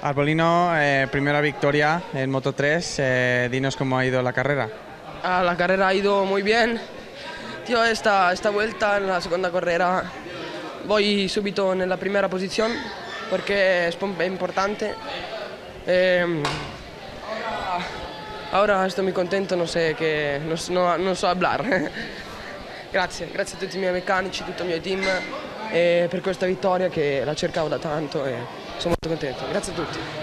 Arbolino, primera victoria en Moto 3, dinos cómo ha ido la carrera. La carrera ha ido muy bien. Tío, esta vuelta en la segunda carrera voy subito en la primera posición porque es importante. Ahora estoy muy contento, no sé, non so hablar. Grazie a tutti i miei meccanici, tutto il mio team per questa vittoria che la cercavo da tanto e sono molto contento. Grazie a tutti.